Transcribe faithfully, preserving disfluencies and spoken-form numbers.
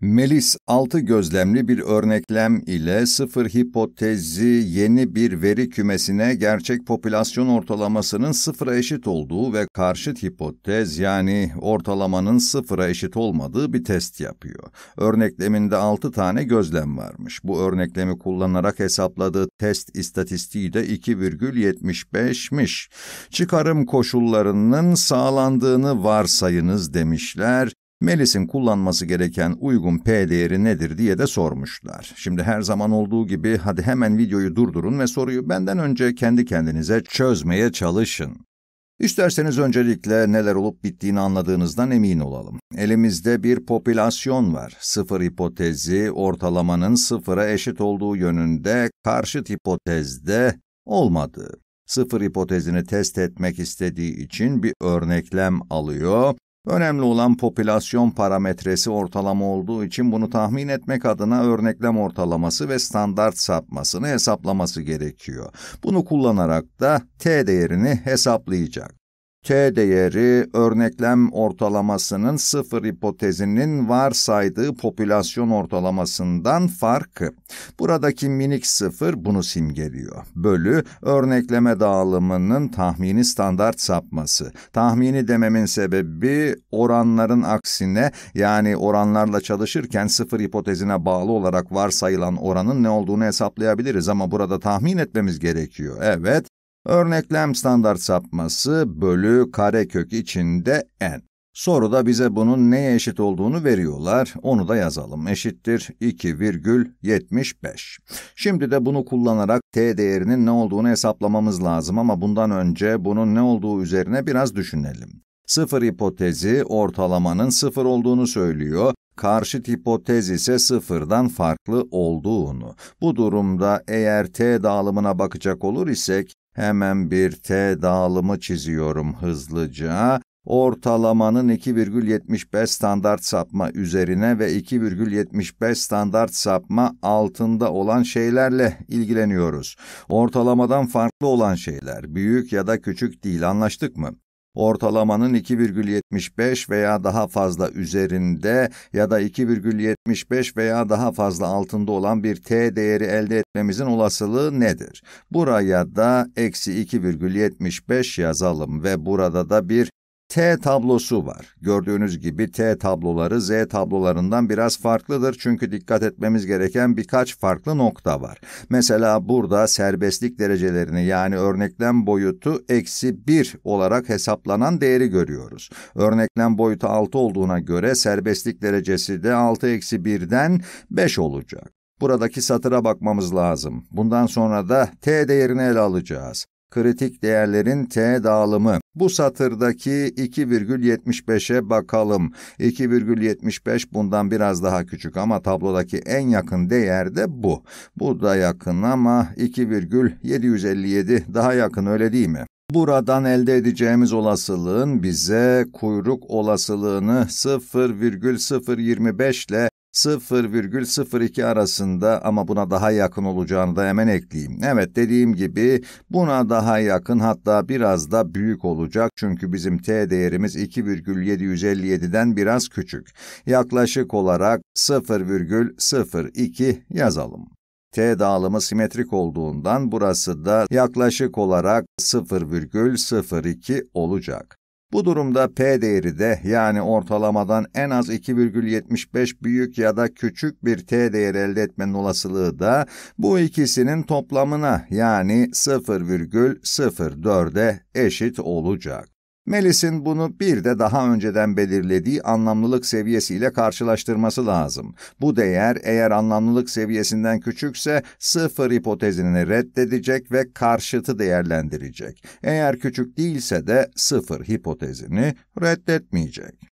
Melis altı gözlemli bir örneklem ile sıfır hipotezi yeni bir veri kümesine gerçek popülasyon ortalamasının sıfıra eşit olduğu ve karşıt hipotez yani ortalamanın sıfıra eşit olmadığı bir test yapıyor. Örnekleminde altı tane gözlem varmış. Bu örneklemi kullanarak hesapladığı test istatistiği de iki virgül yetmiş beşmiş. Çıkarım koşullarının sağlandığını varsayınız demişler. Melis'in kullanması gereken uygun P değeri nedir diye de sormuşlar. Şimdi her zaman olduğu gibi hadi hemen videoyu durdurun ve soruyu benden önce kendi kendinize çözmeye çalışın. İsterseniz öncelikle neler olup bittiğini anladığınızdan emin olalım. Elimizde bir popülasyon var. Sıfır hipotezi ortalamanın sıfıra eşit olduğu yönünde, karşıt hipotezde olmadığı. Sıfır hipotezini test etmek istediği için bir örneklem alıyor. Önemli olan popülasyon parametresi ortalama olduğu için bunu tahmin etmek adına örneklem ortalaması ve standart sapmasını hesaplaması gerekiyor. Bunu kullanarak da T değerini hesaplayacak. T değeri, örneklem ortalamasının sıfır hipotezinin varsaydığı popülasyon ortalamasından farkı. Buradaki minik sıfır bunu simgeliyor. Bölü, örnekleme dağılımının tahmini standart sapması. Tahmini dememin sebebi oranların aksine, yani oranlarla çalışırken sıfır hipotezine bağlı olarak varsayılan oranın ne olduğunu hesaplayabiliriz ama burada tahmin etmemiz gerekiyor. Evet. Örneklem standart sapması bölü karekök içinde n. Soruda bize bunun neye eşit olduğunu veriyorlar. Onu da yazalım. Eşittir iki virgül yetmiş beş. Şimdi de bunu kullanarak T değerinin ne olduğunu hesaplamamız lazım ama bundan önce bunun ne olduğu üzerine biraz düşünelim. Sıfır hipotezi ortalamanın sıfır olduğunu söylüyor. Karşıt hipotez ise sıfırdan farklı olduğunu. Bu durumda eğer T dağılımına bakacak olur isek, hemen bir T dağılımı çiziyorum hızlıca. Ortalamanın iki virgül yetmiş beş standart sapma üzerine ve iki virgül yetmiş beş standart sapma altında olan şeylerle ilgileniyoruz. Ortalamadan farklı olan şeyler, büyük ya da küçük değil, anlaştık mı? Ortalamanın iki virgül yetmiş beş veya daha fazla üzerinde ya da iki virgül yetmiş beş veya daha fazla altında olan bir T değeri elde etmemizin olasılığı nedir? Buraya da eksi iki virgül yetmiş beş yazalım ve burada da bir T tablosu var. Gördüğünüz gibi T tabloları Z tablolarından biraz farklıdır çünkü dikkat etmemiz gereken birkaç farklı nokta var. Mesela burada serbestlik derecelerini yani örneklem boyutu eksi bir olarak hesaplanan değeri görüyoruz. Örneklem boyutu altı olduğuna göre serbestlik derecesi de altı eksi birden beş olacak. Buradaki satıra bakmamız lazım. Bundan sonra da T değerini ele alacağız. Kritik değerlerin T dağılımı. Bu satırdaki iki virgül yetmiş beşe bakalım. iki virgül yetmiş beş bundan biraz daha küçük ama tablodaki en yakın değer de bu. Bu da yakın ama iki virgül yedi yüz elli yedi daha yakın, öyle değil mi? Buradan elde edeceğimiz olasılığın bize kuyruk olasılığını sıfır virgül sıfır yirmi beş ile sıfır virgül sıfır iki arasında ama buna daha yakın olacağını da hemen ekleyeyim. Evet, dediğim gibi buna daha yakın, hatta biraz da büyük olacak çünkü bizim T değerimiz iki virgül yedi yüz elli yedi'den biraz küçük. Yaklaşık olarak sıfır virgül sıfır iki yazalım. T dağılımı simetrik olduğundan burası da yaklaşık olarak sıfır virgül sıfır iki olacak. Bu durumda P değeri de yani ortalamadan en az iki virgül yetmiş beş büyük ya da küçük bir T değeri elde etmenin olasılığı da bu ikisinin toplamına yani sıfır virgül sıfır dört'e eşit olacak. Melis'in bunu bir de daha önceden belirlediği anlamlılık seviyesiyle karşılaştırması lazım. Bu değer eğer anlamlılık seviyesinden küçükse sıfır hipotezini reddedecek ve karşıtı değerlendirecek. Eğer küçük değilse de sıfır hipotezini reddetmeyecek.